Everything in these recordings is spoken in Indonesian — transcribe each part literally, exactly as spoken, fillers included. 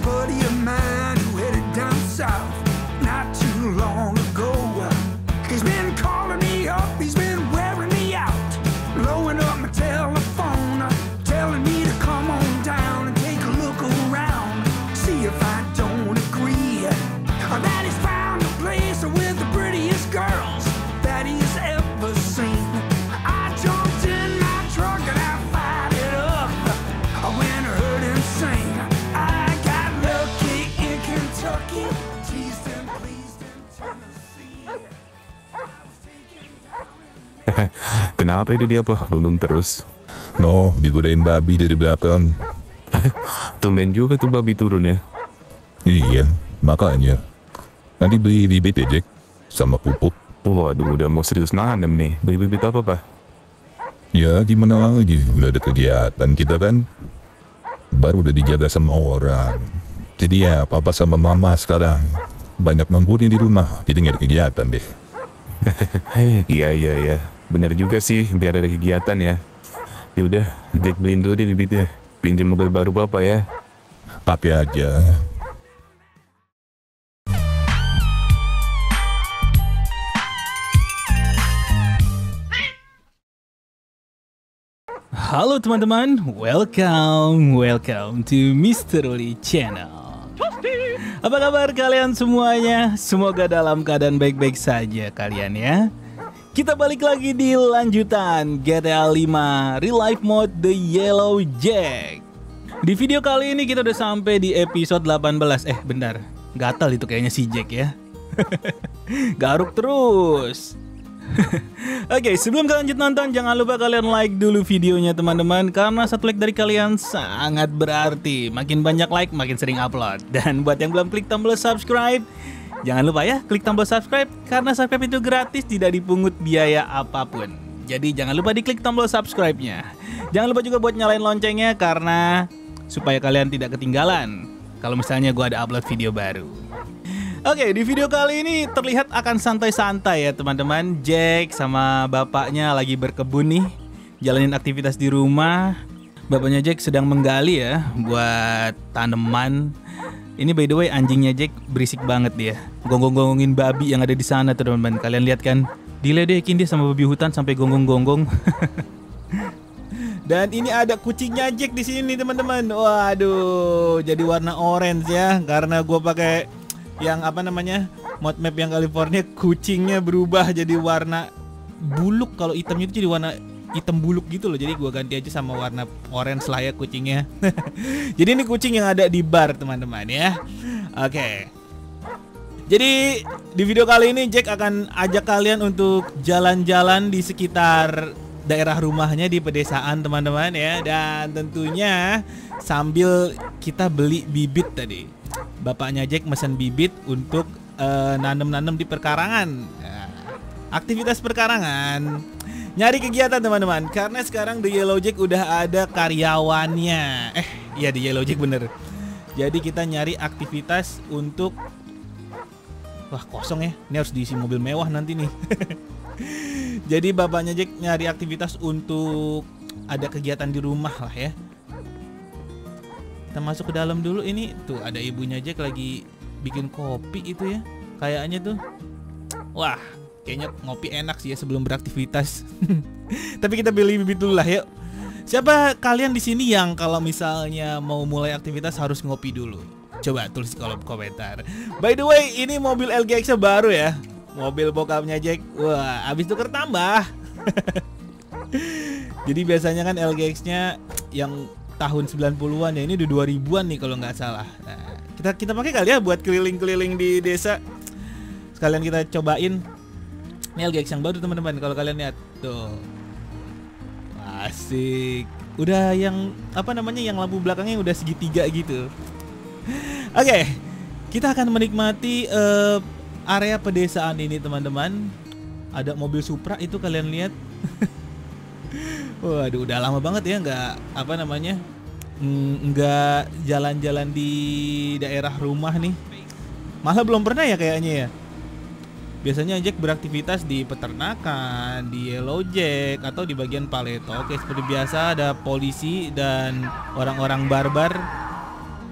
buddy of mine who headed down south not too long ago. He's been calling me up, he's been wearing me out, blowing up my telephone, telling me to come on down and take a look around, see if I don't agree that he's found a place with the prettiest girls that he's ever seen. I jumped in my truck and I fired it up. I went and heard him sing. I got lucky in Kentucky, teased and pleased in Tennessee. Kenapa itu dia apa? Belum terus. No, digodain babi dari belakang. Tumben juga tuh babi turun ya. Iya, makanya. Nanti beli bibit ya, Jack. Sama pupuk. Waduh, udah mau serius nanam nih. Beli bibit apa, Pak? Ya, gimana lagi? Udah ada kegiatan kita kan. Baru udah dijaga sama orang. Jadi ya, papa sama mama sekarang banyak nongkrong di rumah. Jadi nggak ada kegiatan deh. Iya, iya, iya. Bener juga sih, biar ada kegiatan ya. Ya udah, Jack beliin dulu deh bibitnya. Pinjam mobil baru Bapak ya. Tapi aja. Halo teman-teman, welcome, welcome to Mister Oli Channel. Apa kabar kalian semuanya? Semoga dalam keadaan baik-baik saja kalian ya. Kita balik lagi di lanjutan G T A lima Real Life Mode The Yellow Jack. Di video kali ini kita udah sampai di episode delapan belas. Eh bentar, gatal itu kayaknya si Jack ya. Garuk terus. Oke, okay, sebelum kita lanjut nonton, jangan lupa kalian like dulu videonya teman-teman, karena satu like dari kalian sangat berarti. Makin banyak like, makin sering upload. Dan buat yang belum klik tombol subscribe, jangan lupa ya klik tombol subscribe, karena subscribe itu gratis, tidak dipungut biaya apapun. Jadi jangan lupa diklik tombol subscribe-nya. Jangan lupa juga buat nyalain loncengnya, karena supaya kalian tidak ketinggalan kalau misalnya gue ada upload video baru. Oke, di video kali ini terlihat akan santai-santai ya teman-teman. Jack sama bapaknya lagi berkebun nih, jalanin aktivitas di rumah. Bapaknya Jack sedang menggali ya buat tanaman. Ini by the way anjingnya Jack berisik banget dia, gonggong-gonggongin babi yang ada di sana tuh teman-teman. Kalian lihat kan, diledekin dia sama babi hutan sampai gonggong-gonggong. Dan ini ada kucingnya Jack di sini teman-teman. Waduh, jadi warna orange ya, karena gue pakai yang apa namanya mod map yang California. Kucingnya berubah jadi warna buluk, kalau hitamnya itu jadi warna hitam buluk gitu loh. Jadi gua ganti aja sama warna orange lah ya kucingnya. Jadi ini kucing yang ada di bar teman-teman ya. Oke, jadi di video kali ini Jack akan ajak kalian untuk jalan-jalan di sekitar daerah rumahnya di pedesaan teman-teman ya. Dan tentunya sambil kita beli bibit tadi. Bapaknya Jack mesen bibit untuk uh, nanem-nanem di perkarangan. Nah, aktivitas perkarangan, nyari kegiatan teman-teman. Karena sekarang The Yellow Jack udah ada karyawannya. Eh, iya The Yellow Jack bener. Jadi kita nyari aktivitas untuk, wah kosong ya. Ini harus diisi mobil mewah nanti nih. Jadi bapaknya Jack nyari aktivitas untuk ada kegiatan di rumah lah ya. Kita masuk ke dalam dulu. Ini tuh ada ibunya Jack lagi bikin kopi itu ya. Kayaknya tuh, wah kayaknya ngopi enak sih ya sebelum beraktivitas. Tapi kita beli bibit dulu lah yuk. Siapa kalian di sini yang kalau misalnya mau mulai aktivitas harus ngopi dulu? Coba tulis di kolom komentar. By the way, ini mobil L G X-nya baru ya. Mobil bokapnya Jack. Wah, habis tuker tambah. Jadi biasanya kan L G X-nya yang tahun sembilan puluhan ya, ini udah dua ribuan nih kalau nggak salah. Nah, kita kita pakai kali ya buat keliling-keliling di desa. Sekalian kita cobain. Ini L G X yang baru teman-teman, kalau kalian lihat tuh. Asik. Udah yang apa namanya, yang lampu belakangnya udah segitiga gitu. Oke, okay, kita akan menikmati uh, area pedesaan ini teman-teman. Ada mobil Supra itu kalian lihat. Waduh, udah lama banget ya nggak apa namanya nggak jalan-jalan di daerah rumah nih. Malah belum pernah ya kayaknya ya. Biasanya Jack beraktivitas di peternakan, di Yellow Jack, atau di bagian Paleto. Oke, seperti biasa ada polisi dan orang-orang barbar.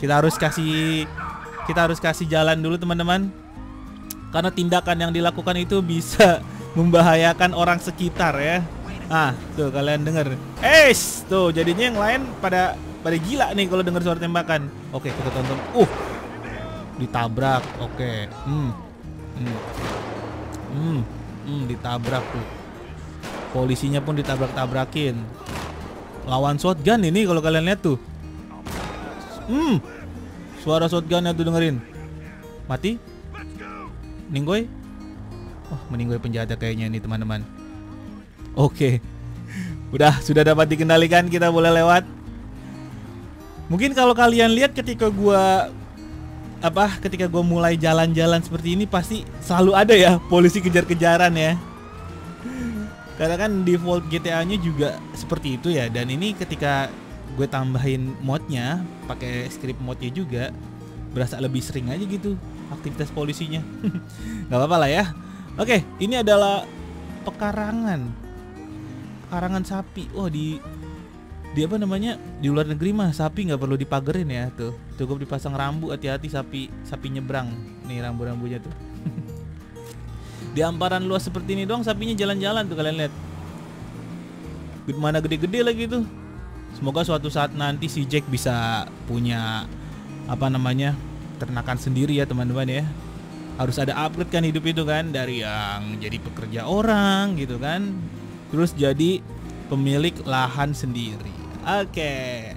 Kita harus kasih kita harus kasih jalan dulu teman-teman. Karena tindakan yang dilakukan itu bisa membahayakan orang sekitar ya. Ah, tuh kalian denger. Eh, tuh jadinya yang lain pada pada gila nih kalau dengar suara tembakan. Oke, kita tonton. Uh. Ditabrak. Oke. Hmm. Hmm. Hmm. Hmm, ditabrak tuh. Polisinya pun ditabrak-tabrakin. Lawan shotgun ini kalau kalian lihat tuh. Hmm. Suara shotgunnya tuh dengerin. Mati? Ninggoy? Oh, meninggoy penjahatnya kayaknya ini teman-teman. Oke. Udah, sudah dapat dikendalikan, kita boleh lewat. Mungkin kalau kalian lihat ketika gua apa, ketika gua mulai jalan-jalan seperti ini pasti selalu ada ya polisi kejar-kejaran ya. Karena kan default G T A-nya juga seperti itu ya. Dan ini ketika gue tambahin modnya, pakai script modnya juga, berasa lebih sering aja gitu aktivitas polisinya. Gak apa-apa lah ya. Oke, ini adalah pekarangan, pekarangan sapi. Oh di di apa namanya, di luar negeri mah sapi nggak perlu dipagerin ya tuh. Cukup dipasang rambu, hati-hati sapi sapi nyebrang. Nih rambu-rambunya tuh. Di hamparan luas seperti ini doang sapinya jalan-jalan tuh kalian lihat. Mana gede-gede lagi tuh. Semoga suatu saat nanti si Jack bisa punya apa namanya, ternakan sendiri ya teman-teman ya. Harus ada upgrade kan hidup itu kan, dari yang jadi pekerja orang gitu kan, terus jadi pemilik lahan sendiri. Oke,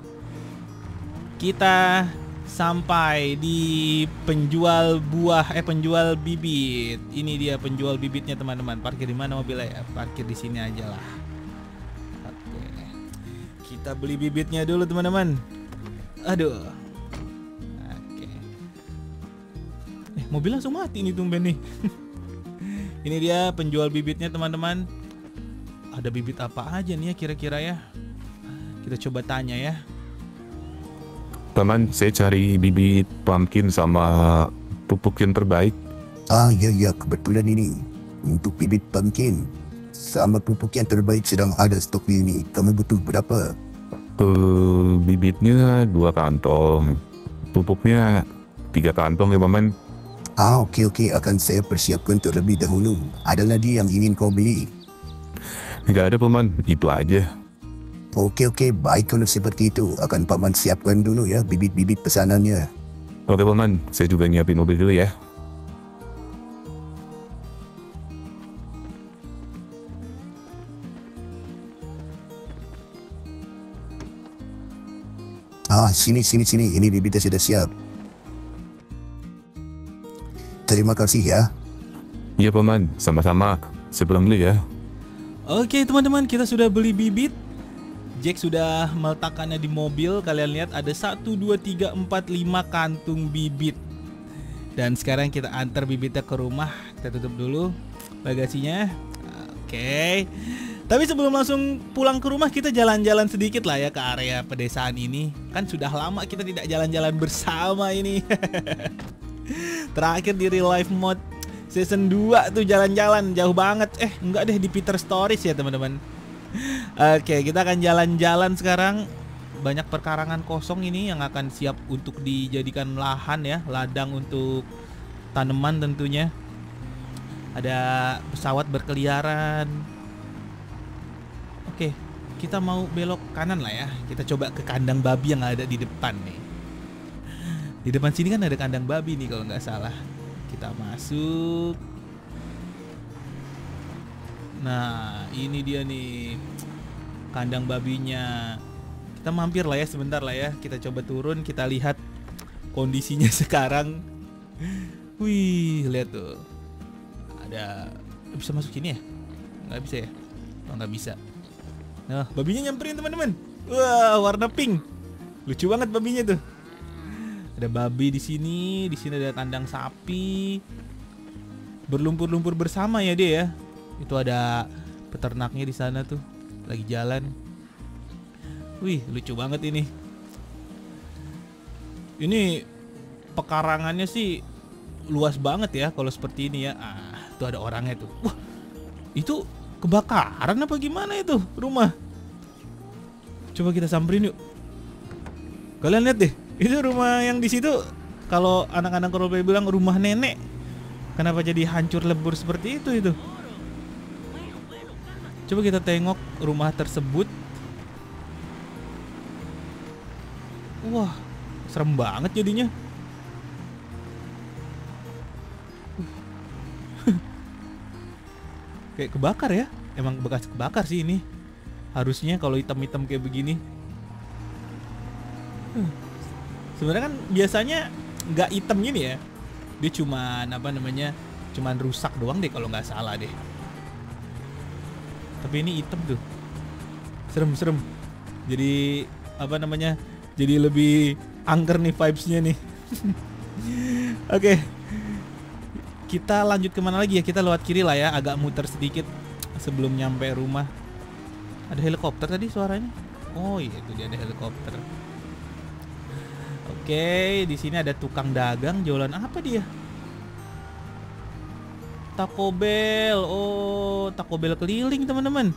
kita sampai di penjual buah eh penjual bibit. Ini dia penjual bibitnya teman-teman. Parkir di mana mobilnya ya? Parkir di sini aja lah. Kita beli bibitnya dulu teman-teman. Aduh. Oke. Eh, mobil langsung mati nih tumben nih. Ini dia penjual bibitnya teman-teman. Ada bibit apa aja nih ya kira-kira ya? Kita coba tanya ya. Paman, saya cari bibit pumpkin sama pupuk yang terbaik. Ah ya ya, kebetulan ini untuk bibit pumpkin sama pupuk yang terbaik sedang ada stok ini. Kamu butuh berapa? Uh, bibitnya dua kantong, pupuknya tiga kantong ya paman. Ah okey okey, akan saya persiapkan terlebih dahulu. Ada lagi yang ingin kau beli? Nggak ada paman, itu aja. Okey okey, baik kalau seperti itu. Akan paman siapkan dulu ya bibit-bibit pesanannya. Oke paman, saya juga nyiapin mobil dulu ya. Ah, sini, sini, sini. Ini bibitnya sudah siap. Terima kasih ya. Iya paman, sama-sama. Saya pulang dulu ya. Oke teman-teman, kita sudah beli bibit. Jack sudah meletakkannya di mobil. Kalian lihat ada satu, dua, tiga, empat, lima kantung bibit. Dan sekarang kita antar bibitnya ke rumah. Kita tutup dulu bagasinya. Oke. Tapi sebelum langsung pulang ke rumah, kita jalan-jalan sedikit lah ya ke area pedesaan ini. Kan sudah lama kita tidak jalan-jalan bersama ini. Terakhir di real life mode season dua tuh jalan-jalan jauh banget. Eh enggak deh, di Peter Stories ya teman-teman. Oke, kita akan jalan-jalan sekarang. Banyak perkarangan kosong ini yang akan siap untuk dijadikan lahan ya. Ladang untuk tanaman tentunya. Ada pesawat berkeliaran. Oke, kita mau belok kanan lah ya. Kita coba ke kandang babi yang ada di depan nih. Di depan sini kan ada kandang babi nih kalau nggak salah. Kita masuk. Nah, ini dia nih kandang babinya. Kita mampir lah ya sebentar lah ya. Kita coba turun, kita lihat kondisinya sekarang. Wih, lihat tuh. Ada, bisa masuk sini ya? Nggak bisa ya? Oh, nggak bisa. Nah, babinya nyamperin teman-teman. Wah, warna pink. Lucu banget babinya tuh. Ada babi di sini, di sini ada kandang sapi. Berlumpur-lumpur bersama ya dia ya. Itu ada peternaknya di sana tuh, lagi jalan. Wih, lucu banget ini. Ini pekarangannya sih luas banget ya kalau seperti ini ya. Ah, tuh ada orangnya tuh. Wah, itu kebakaran apa gimana itu rumah? Coba kita samperin yuk. Kalian lihat deh, Itu rumah yang di situ, kalau anak-anak roleplay bilang rumah nenek. Kenapa jadi hancur lebur seperti itu itu? Coba kita tengok rumah tersebut. Wah, serem banget jadinya. Kayak kebakar ya. Emang bekas kebakar sih ini. Harusnya kalau hitam-hitam kayak begini. Sebenarnya kan biasanya nggak hitam gini ya. Dia cuman apa namanya? Cuman rusak doang deh kalau nggak salah deh. Tapi ini hitam tuh. Serem-serem. Jadi apa namanya? Jadi lebih angker nih vibes-nya nih. Oke. Kita lanjut kemana lagi ya? Kita lewat kiri lah ya, agak muter sedikit sebelum nyampe rumah. Ada helikopter tadi suaranya. Oh iya, itu dia ada helikopter. Oke, di sini ada tukang dagang jualan apa dia? Taco Bell. Oh, Taco Bell keliling teman-teman.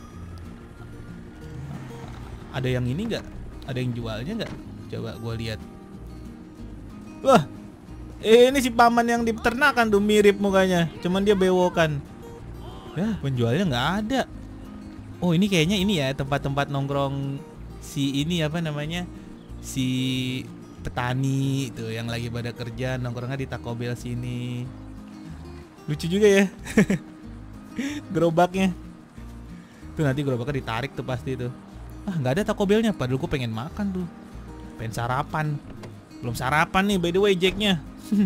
Ada yang ini nggak? Ada yang jualnya nggak? Coba gue lihat. Wah, eh, ini si paman yang di peternakan tuh mirip mukanya. Cuman dia bewokan. Ya, penjualnya nggak ada. Oh, ini kayaknya ini ya tempat-tempat nongkrong si ini apa namanya? Si petani itu yang lagi pada kerja nongkrongnya di Taco Bell sini. Lucu juga ya. Gerobaknya. Tuh nanti gerobaknya ditarik tuh pasti tuh. Ah, nggak ada Taco Bellnya. Padahal gue pengen makan tuh. Pengen sarapan. Belum sarapan nih by the way Jacknya.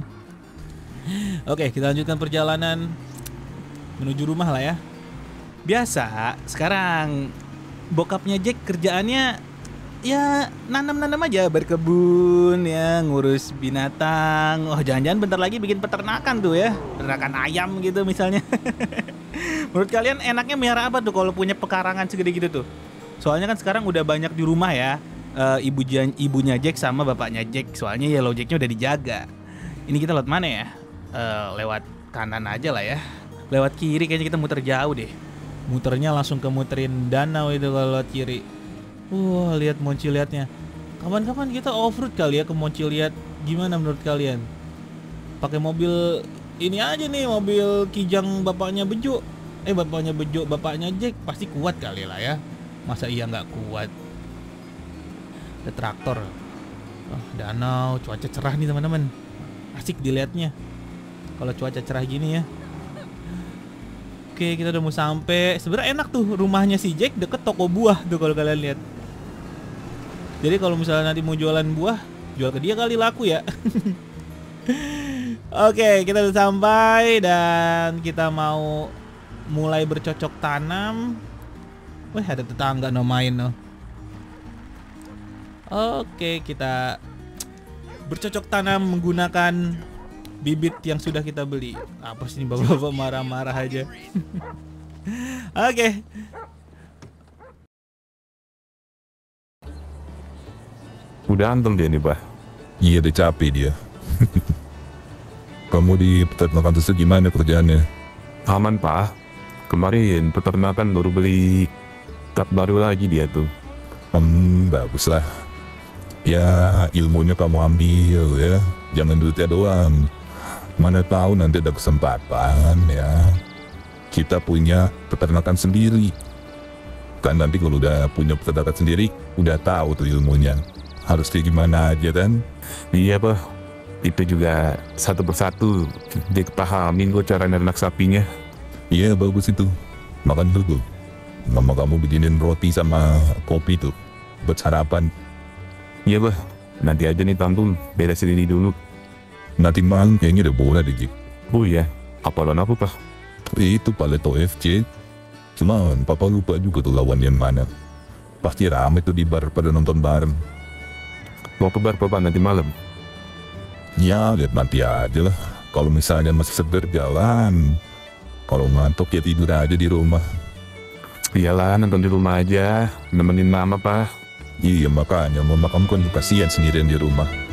Oke, kita lanjutkan perjalanan menuju rumah lah ya. Biasa sekarang bokapnya Jack kerjaannya ya nanam-nanam aja, berkebun ya, ngurus binatang. Oh, jangan-jangan bentar lagi bikin peternakan tuh ya, peternakan ayam gitu misalnya. Menurut kalian enaknya melihara apa tuh kalau punya pekarangan segede gitu tuh? Soalnya kan sekarang udah banyak di rumah ya, uh, ibu ibunya Jack sama bapaknya Jack. Soalnya Yellow Jacknya udah dijaga. Ini kita lewat mana ya? Uh, lewat kanan aja lah ya. Lewat kiri kayaknya kita muter jauh deh. Muternya langsung ke muterin danau itu kalau lewat kiri. Wah, lihat Monciliatnya. Kapan-kapan kita off-road kali ya ke Monciliat. Gimana menurut kalian? Pakai mobil ini aja nih, mobil Kijang bapaknya Bejo. Eh, bapaknya Bejo, bapaknya Jack pasti kuat kali lah ya. Masa iya nggak kuat? Ada traktor. Oh, danau, cuaca cerah nih teman-teman. Asik dilihatnya. Kalau cuaca cerah gini ya. Oke, kita udah mau sampai. Sebenarnya enak tuh rumahnya si Jack, deket toko buah tuh kalau kalian lihat. Jadi kalau misalnya nanti mau jualan buah, jual ke dia kali laku ya. Oke, kita udah sampai dan kita mau mulai bercocok tanam. Wih, ada tetangga no main no. Oke, kita bercocok tanam menggunakan bibit yang sudah kita beli. Apa sih ini bapak-bapak marah-marah aja. Oke. Udah anteng dia nih, Pak. Iya, udah capek dia. Kamu di peternakan itu gimana kerjaannya? Aman, Pak. Kemarin peternakan baru beli truk baru lagi dia tuh. Hmm, bagus lah. Ya, ilmunya kamu ambil ya. Jangan duitnya doang. Mana tahu nanti ada kesempatan ya. Kita punya peternakan sendiri. Kan nanti kalau udah punya peternakan sendiri, udah tahu tuh ilmunya. Harus kayak gimana aja kan? Iya, Pak. Itu juga satu persatu dia pahamin gue cara nernak sapinya. Iya, bagus itu. Makan dulu. Mama kamu bikinin roti sama kopi tuh buat sarapan. Iya, Pak. Nanti aja nih tampung beresin ini dulu. Nanti malam kayaknya udah boleh deh, Jik. Oh iya, apa lawan apa, Pak? Itu Paleto F C. Cuman papa lupa juga tuh lawan yang mana. Pasti rame tuh di bar pada nonton bareng. Mau ke bar, Pak, nanti malam? Ya, lihat nanti aja lah. Kalau misalnya masih seger jalan. Kalau ngantuk ya tidur aja di rumah. Iyalah, nonton di rumah aja. Nemenin mama, Pak. Iya, makanya mama kamu kan kasihan sendirian di rumah.